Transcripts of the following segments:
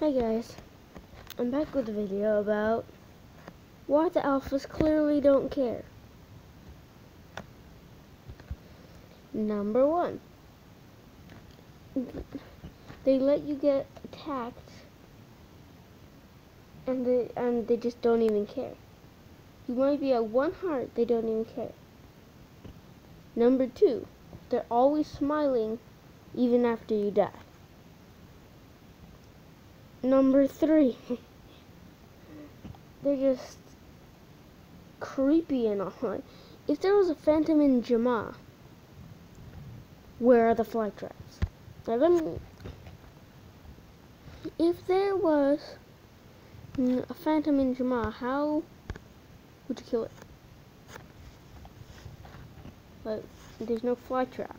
Hi guys, I'm back with a video about why the alphas clearly don't care. Number one, they let you get attacked and they just don't even care. You might be at 1 heart, they don't even care. Number two, they're always smiling even after you die. Number three, they're just creepy and all. If there was a phantom in Jamaa, where are the fly traps? Now if there was a phantom in Jamaa, how would you kill it? But there's no fly traps.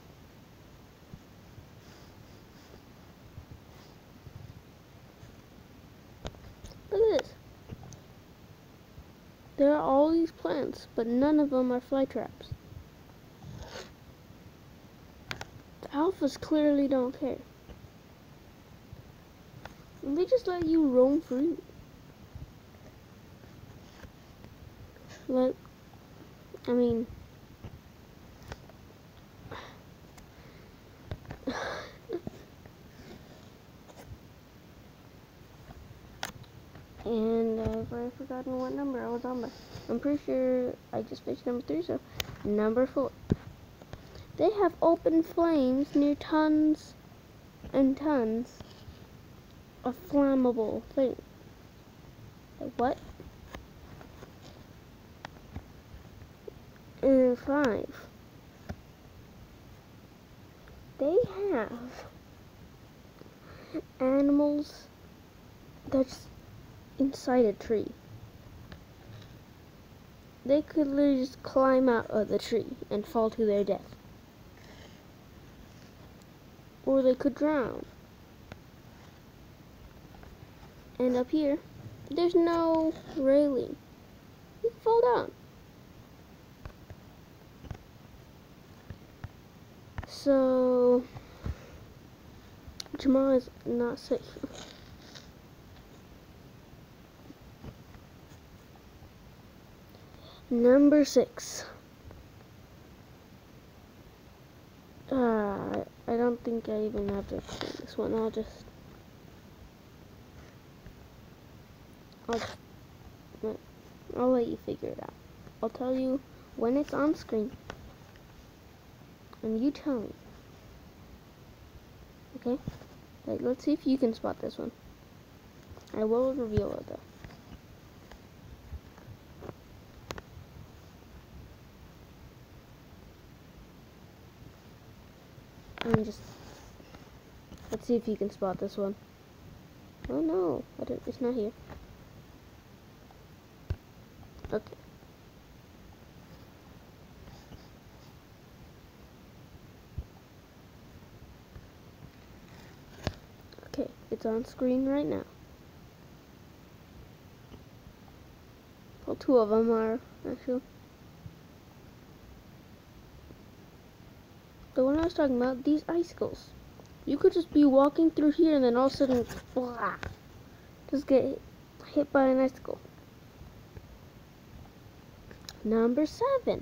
Look at this. There are all these plants, but none of them are fly traps. The alphas clearly don't care. And they just let you roam free. I mean, and I've already forgotten what number I was on, but I'm pretty sure I just finished number 3, so number 4. They have open flames near tons and tons of flammable things. Like what? 5. They have animals that's inside a tree. They could literally just climb out of the tree and fall to their death. Or they could drown. And up here, there's no railing. You can fall down. So, Jamaa is not safe. Number 6. I don't think I even have to explain this one. I'll let you figure it out. I'll tell you when it's on screen, and you tell me. Okay? Let's see if you can spot this one. I will reveal it though. Let's see if you can spot this one. Oh no, it's not here. Okay. Okay, it's on screen right now. Well, 2 of them are, actually. The one I was talking about, these icicles. You could just be walking through here and then all of a sudden, blah, just get hit by an icicle. Number 7.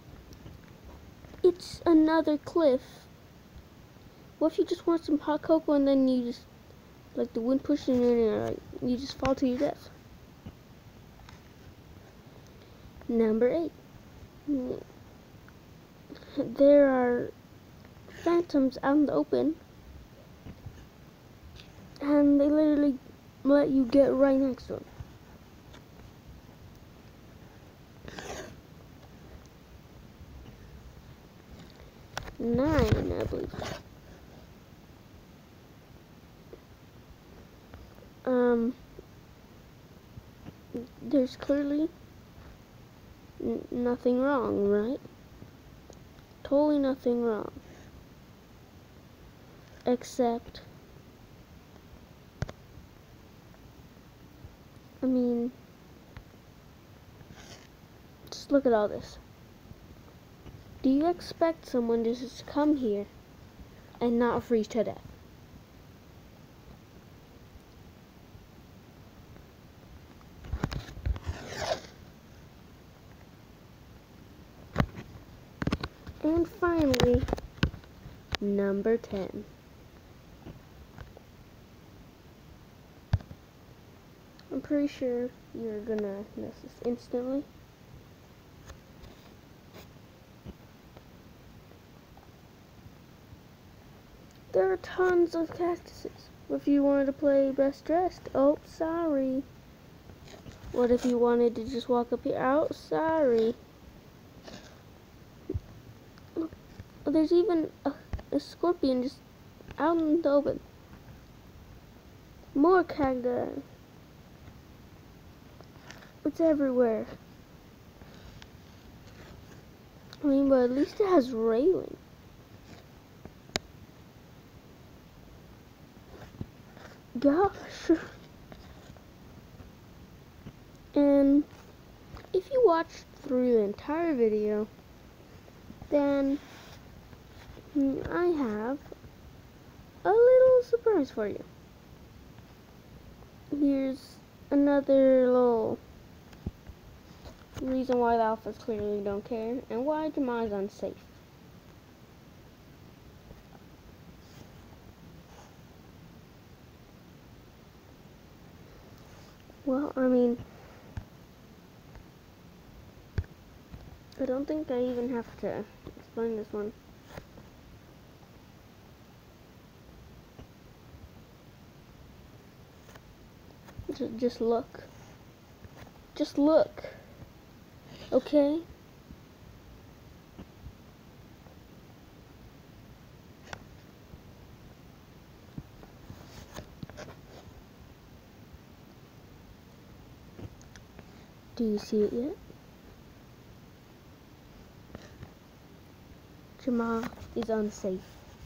It's another cliff. What if you just want some hot cocoa and then you just, like the wind pushing you and you just fall to your death? Number 8. There are phantoms out in the open, and they literally let you get right next to them. Nine, I believe. There's clearly nothing wrong, right? Totally nothing wrong. Except, I mean, just look at all this. Do you expect someone to just come here and not freeze to death? And finally, number 10. I'm pretty sure you're gonna notice this instantly. There are tons of cactuses. If you wanted to play best dressed, oh, sorry. What if you wanted to just walk up here? Oh, sorry. There's even a scorpion just out in the open. More cacti. It's everywhere. I mean, but at least it has railing. Gosh. And if you watched through the entire video, then I have a little surprise for you. Here's another little reason why the alphas clearly don't care and why Jemai is unsafe. Well, I mean, I don't think I even have to explain this one. Just look. Just look. Okay? Do you see it yet? Jemai is unsafe.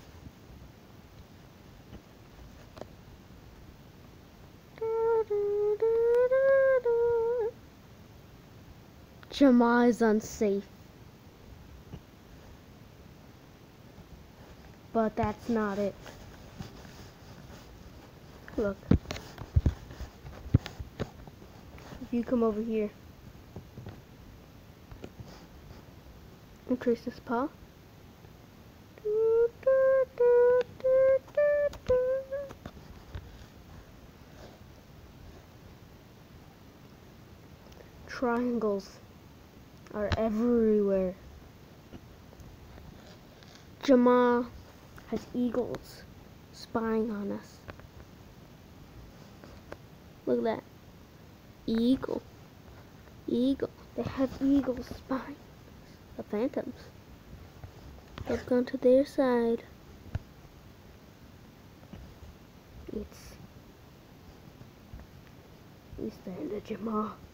Jemai is unsafe. But that's not it. Look. If you come over here and trace this paw. Triangles are everywhere. Jemai has eagles spying on us. Look at that. Eagle. Eagle. They have eagles spying. The phantoms. They've gone to their side. It's the end of Jemai.